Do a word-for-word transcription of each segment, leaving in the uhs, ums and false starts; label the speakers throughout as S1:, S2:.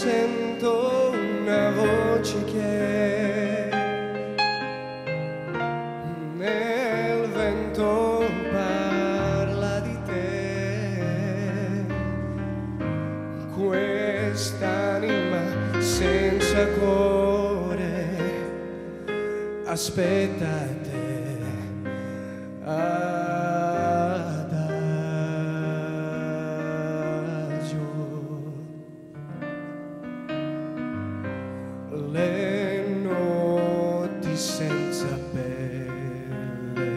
S1: sento una voce che nel vento parla di te, quest'anima senza cuore aspetta te. Le notti senza pelle,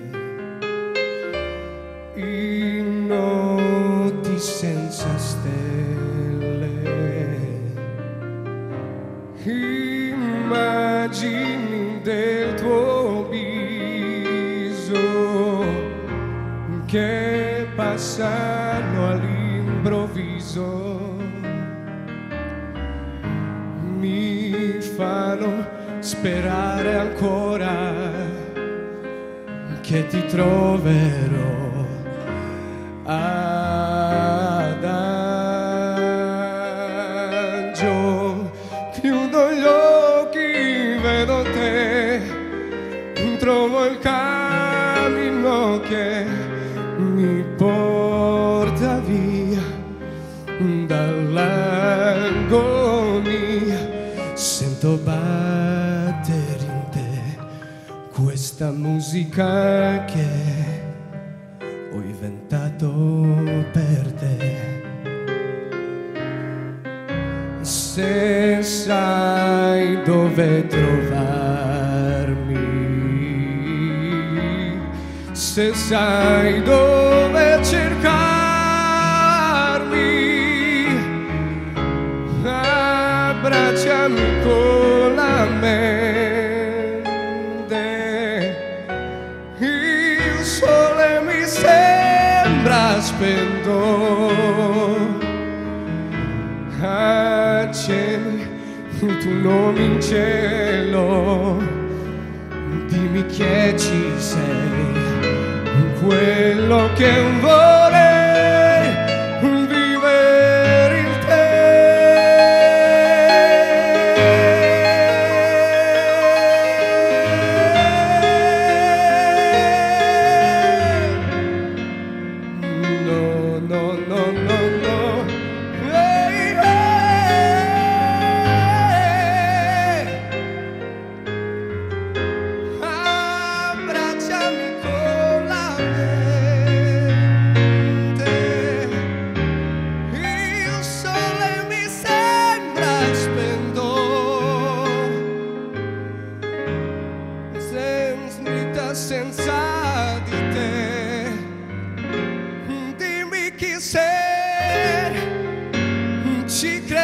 S1: i notti senza stelle, immagini del tuo viso che passano all'improvviso, mi fanno sperare ancora che ti troverò adagio. Chiudo gli occhi, vedo te, trovo il cammino che mi porta via dall'agonia. Sento battere in te questa musica che ho inventato per te. Se sai dove trovarmi, se sai dove cercarmi, abbracciami con la mente. Il sole mi sembra spento, accendi il tuo nome in cielo, dimmi che ci sei, quello che vorrei, vivere in te. No, no, no, no, no. Hey, hey. Abbracciami con la mente. Il sole mi sembra spento, senza, senza di te. Dimmi chi sei, ci credo.